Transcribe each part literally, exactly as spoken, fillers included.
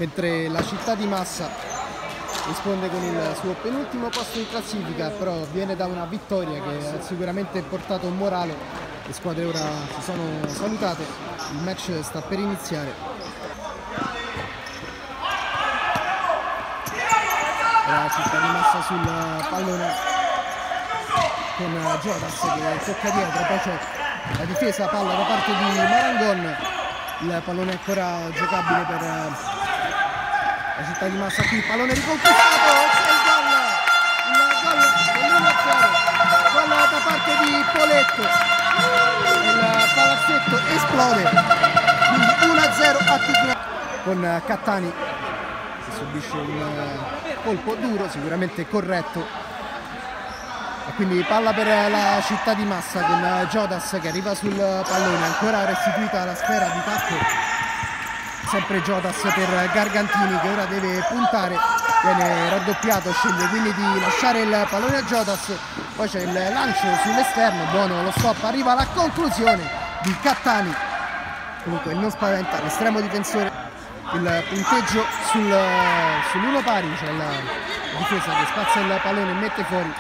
mentre la Città di Massa risponde con il suo penultimo posto in classifica, però viene da una vittoria che ha sicuramente portato un morale. Le squadre ora si sono salutate, il match sta per iniziare. La Città di Massa sul pallone con Giodas che tocca dietro, poi c'è la difesa palla da parte di Marangon, il pallone è ancora giocabile per la Città di Massa, qui pallone riconquistato, c'è il gol, il gol dell'uno a zero, gol da parte di Poletto, il palazzetto esplode, quindi uno a zero a Tigre, con Cattani che subisce un colpo duro, sicuramente corretto, e quindi palla per la Città di Massa con Giodas che arriva sul pallone, ancora restituita la sfera di tacco, sempre Giodas per Gargantini che ora deve puntare, viene raddoppiato, sceglie quindi di lasciare il pallone a Giodas, poi c'è il lancio sull'esterno, buono lo stop, arriva la conclusione di Cattani, comunque non spaventa l'estremo difensore, il punteggio sul, sull'uno pari, c'è la difesa che spazza il pallone e mette fuori.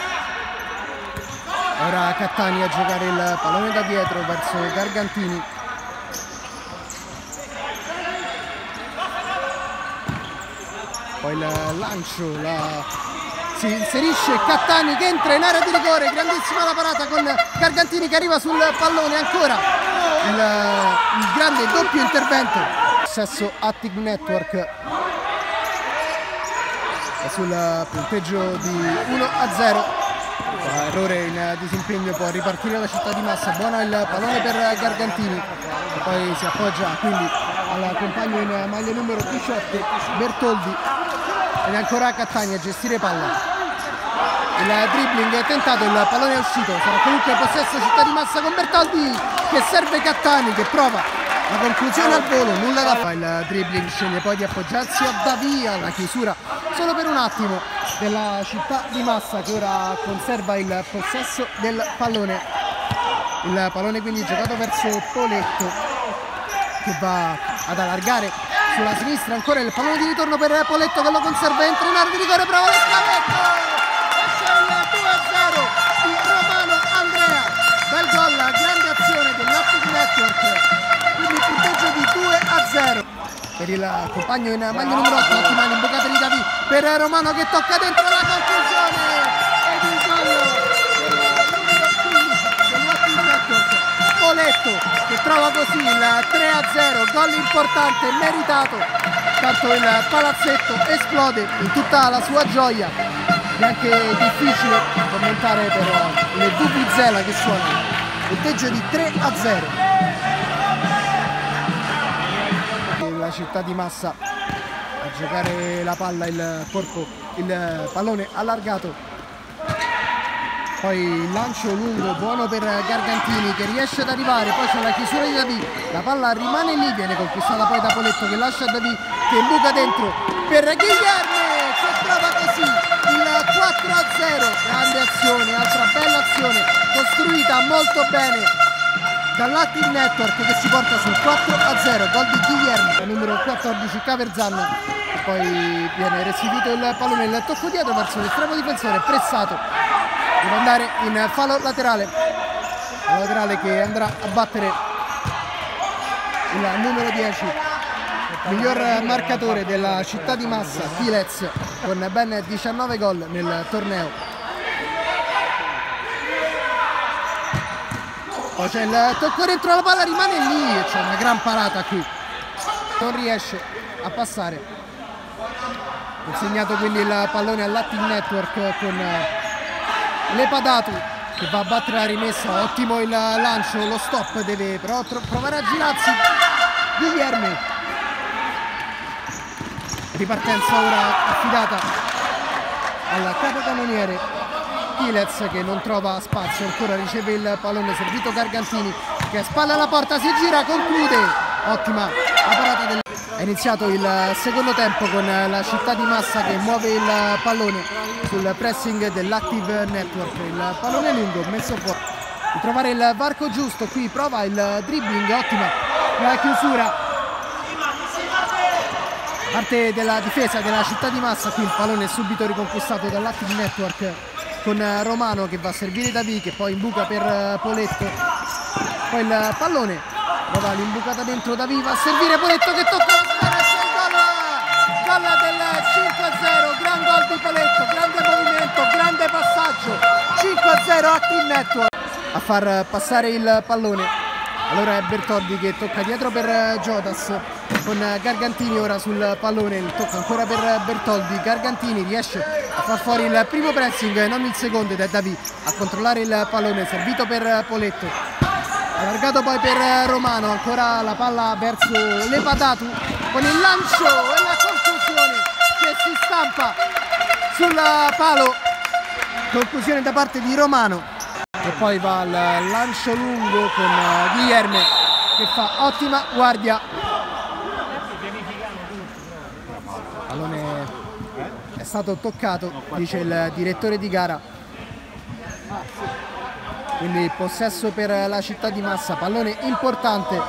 Ora Cattani a giocare il pallone da dietro verso Gargantini. Poi il lancio, la... si inserisce Cattani che entra in area di rigore, grandissima la parata con Gargantini che arriva sul pallone, ancora il, il grande doppio intervento. Successo Attic Network è sul punteggio di uno a zero. Errore in disimpegno, può ripartire la Città di Massa, buona il pallone per Gargantini e poi si appoggia quindi al compagno in maglia numero diciotto Bertoldi ed è ancora Cattani a gestire palla, il dribbling è tentato, il pallone è uscito, sarà comunque possesso Città di Massa con Bertoldi che serve Cattani che prova la conclusione al volo, nulla da fare, il dribbling sceglie poi di appoggiarsi a Davia, la chiusura solo per un attimo della Città di Massa che ora conserva il possesso del pallone, il pallone quindi giocato verso Poletto che va ad allargare sulla sinistra, ancora il pallone di ritorno per Poletto che lo conserva, entra in area di rigore, prova lo scavetto e c'è il due a zero di Romano Andrea, bel gol, grande azione dell'Attic Network, quindi il punteggio di due a zero per il compagno in maglia numero otto, ottima l'imboccata di Davi per Romano che tocca dentro la conclusione ed il gol del numero quindici dell'Attic Network, Poletto che trova così il tre a zero, gol importante, meritato, tanto il palazzetto esplode in tutta la sua gioia, è anche difficile commentare per le vuvuzela che suonano, punteggio di tre a zero. La Città di Massa a giocare la palla, il corpo, il pallone allargato, poi il lancio lungo buono per Gargantini che riesce ad arrivare, poi c'è la chiusura di Davi, la palla rimane lì, viene conquistata poi da Poletto che lascia Davi che imbuca dentro per Guilherme che trova così il quattro a zero, grande azione, altra bella azione costruita molto bene dall'Attic Network che si porta sul quattro a zero, gol di Guilherme, numero quattordici Caverzan, e poi viene restituito il pallone, il tocco dietro verso l'estremo difensore, pressato, deve andare in fallo laterale, fallo laterale che andrà a battere il numero dieci, miglior marcatore della Città di Massa, Filez, con ben diciannove gol nel torneo. Poi c'è il tocco dentro, la palla rimane lì e c'è una gran parata qui, non riesce a passare, consegnato quindi il pallone all'Attic Network con Lepadatu che va a battere la rimessa, ottimo il lancio, lo stop, deve però provare a girarsi Guilherme, ripartenza ora affidata al capocannoniere Filez che non trova spazio, ancora riceve il pallone, servito Gargantini che a spalla alla porta, si gira, conclude, ottima la parata del... È iniziato il secondo tempo con la Città di Massa che muove il pallone sul pressing dell'Active Network, il pallone lungo messo fuori, di trovare il varco giusto, qui prova il dribbling, ottima la chiusura parte della difesa della Città di Massa. Qui il pallone è subito riconquistato dall'Active Network con Romano che va a servire Davi, che poi imbuca per Poletto. Poi il pallone prova l'imbucata dentro, Davi va a servire Poletto che tocca la sfera e c'è il gol, gol del cinque a zero, gran gol di Poletto, grande movimento, grande passaggio, cinque a zero Active Network a far passare il pallone. Allora è Bertoldi che tocca dietro per Giodas con Gargantini ora sul pallone, il tocco ancora per Bertoldi, Gargantini riesce a far fuori il primo pressing, non il secondo, ed è Davi a controllare il pallone, servito per Poletto, allargato poi per Romano, ancora la palla verso Lepatatu con il lancio e la conclusione che si stampa sul palo, conclusione da parte di Romano. E poi va al lancio lungo con Guilherme che fa ottima guardia. Il pallone è stato toccato, dice il direttore di gara. Quindi possesso per la Città di Massa, pallone importante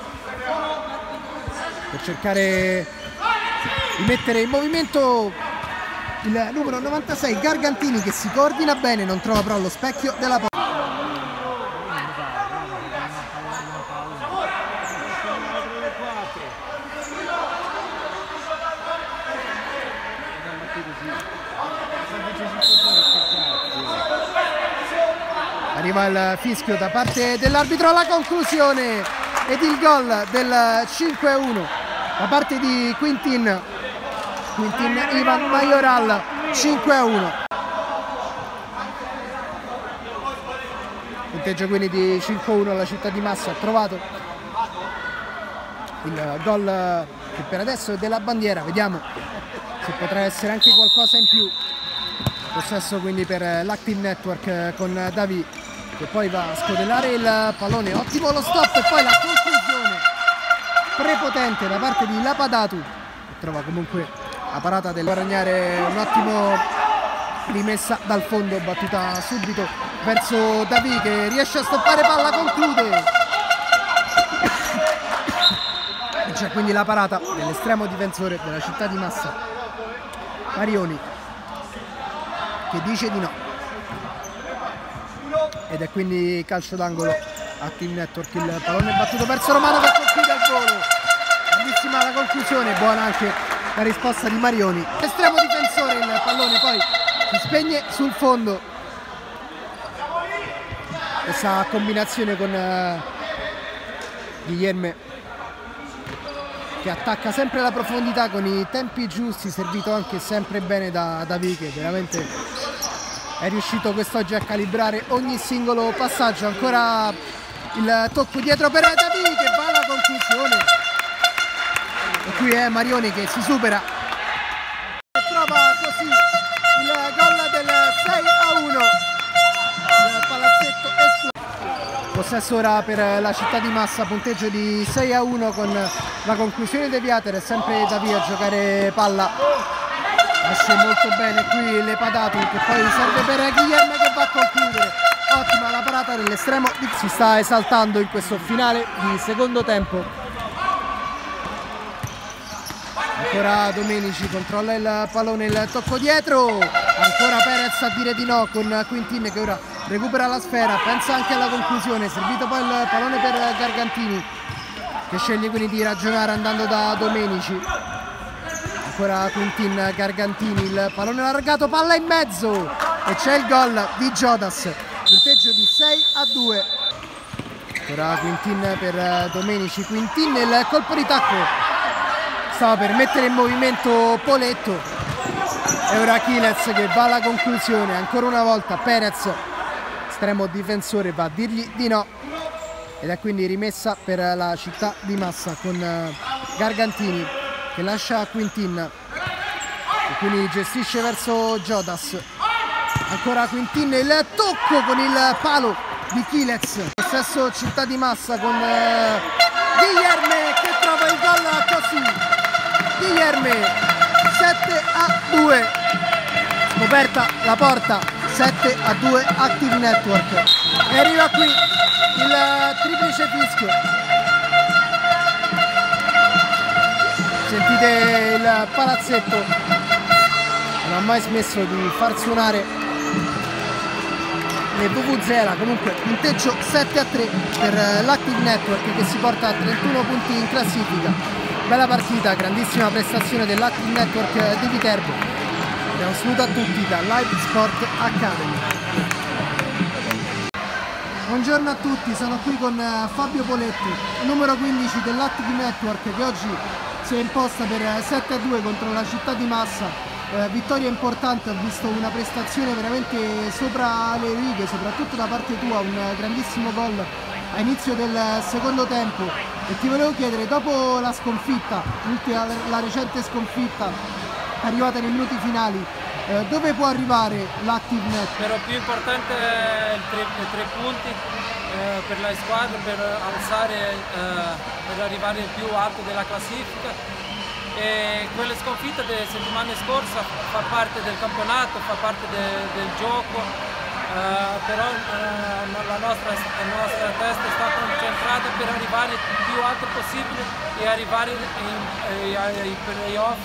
per cercare di mettere in movimento il numero novantasei Gargantini, che si coordina bene, non trova però lo specchio della porta. Arriva il fischio da parte dell'arbitro, la conclusione ed il gol del cinque a uno da parte di Quintin. Quintin Ivan Majoral, cinque a uno. Punteggio quindi di cinque a uno, la Città di Massa ha trovato il gol che per adesso è della bandiera, vediamo se potrà essere anche qualcosa in più. Possesso quindi per l'Active Network con Davi che poi va a scodellare il pallone, ottimo lo stop e poi la conclusione prepotente da parte di Lapadatu, che trova comunque la parata del Guadagnare, un attimo rimessa dal fondo, battuta subito verso Davi che riesce a stoppare palla, conclude. E c'è quindi la parata dell'estremo difensore della Città di Massa, Marioni, che dice di no. Ed è quindi calcio d'angolo Active Network, il pallone è battuto verso Romano che conclude il volo, grandissima la conclusione, buona anche la risposta di Marioni, estremo difensore, il pallone poi si spegne sul fondo. Questa combinazione con uh, Guilherme che attacca sempre la profondità con i tempi giusti, servito anche sempre bene da Davi, che veramente è riuscito quest'oggi a calibrare ogni singolo passaggio. Ancora il tocco dietro per Davi che va alla conclusione e qui è Marioni che si supera e trova così il gol del sei a uno. Il palazzetto esplode. Possesso ora per la Città di Massa, punteggio di sei a uno con la conclusione deviata, è sempre Davi a giocare palla. Esce molto bene qui Lepatatu che poi serve per Guilherme che va a concludere, ottima la parata dell'estremo, si sta esaltando in questo finale di secondo tempo. Ancora Domenici, controlla il pallone, il tocco dietro, ancora Perez a dire di no con Quintin che ora recupera la sfera, pensa anche alla conclusione, servito poi il pallone per Gargantini che sceglie quindi di ragionare andando da Domenici. Ancora Quintin, Gargantini, il pallone allargato, palla in mezzo e c'è il gol di Giodas, punteggio di sei a due. Ancora Quintin per Domenici, Quintin, il colpo di tacco, stava per mettere in movimento Poletto e ora Kilez che va alla conclusione, ancora una volta Perez, estremo difensore, va a dirgli di no ed è quindi rimessa per la Città di Massa con Gargantini che lascia Quintin e quindi gestisce verso Giodas. Ancora Quintin, il tocco con il palo di Kilez, stesso Città di Massa con uh, Guilherme che trova il gol così. Guilherme, sette a due, scoperta la porta, sette a due Active Network e arriva qui il triplice fischio. Sentite il palazzetto, non ha mai smesso di far suonare le vuvuzela. Comunque punteggio sette a tre per l'Active Network che si porta a trentuno punti in classifica. Bella partita, grandissima prestazione dell'Active Network di Viterbo. E un saluto a tutti da Live Sport Academy. Buongiorno a tutti, sono qui con Fabio Poletti, numero quindici dell'Active Network, che oggi si è imposta per sette a due contro la Città di Massa. Eh, vittoria importante, ho visto una prestazione veramente sopra le righe, soprattutto da parte tua, un grandissimo gol a inizio del secondo tempo. E ti volevo chiedere, dopo la sconfitta, la recente sconfitta arrivata nei minuti finali, eh, dove può arrivare l'Active Network? Però più importante è i tre, i tre punti eh, per la squadra, per alzare, eh, per arrivare più alto della classifica. E quella sconfitta della settimana scorsa fa parte del campionato, fa parte de, del gioco, eh, però eh, la, nostra, la nostra testa sta concentrata per arrivare più alto possibile e arrivare in, ai playoff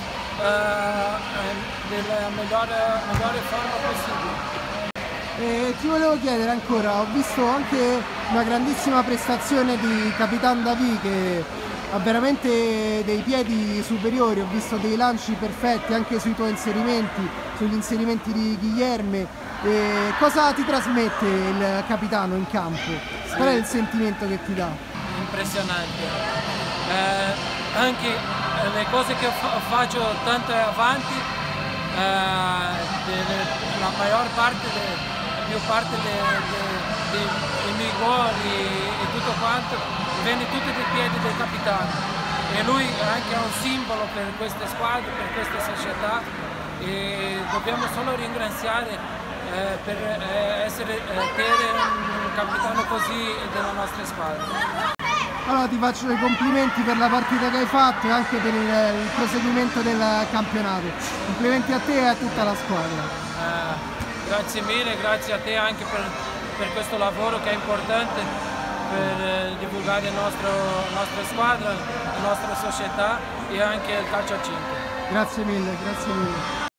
nella migliore, migliore forma possibile. E ti volevo chiedere ancora, ho visto anche una grandissima prestazione di Capitan David che ha veramente dei piedi superiori, ho visto dei lanci perfetti anche sui tuoi inserimenti, sugli inserimenti di Guilherme. E cosa ti trasmette il capitano in campo? Sì. Qual è il sentimento che ti dà? Impressionante. Eh, anche le cose che fa faccio tanto avanti, eh, delle, la maggior parte, de, la più parte dei miei gol e tutto quanto, viene tutto dai piedi del capitano. E lui è anche un simbolo per questa squadra, per questa società, e dobbiamo solo ringraziare eh, per eh, essere eh, tenere un capitano così della nostra squadra. Allora ti faccio i complimenti per la partita che hai fatto e anche per il, il proseguimento del campionato. Complimenti a te e a tutta la squadra. Eh, grazie mille, grazie a te anche per, per questo lavoro che è importante per eh, divulgare la nostra squadra, la nostra società e anche il calcio a cinque. Grazie mille, grazie mille.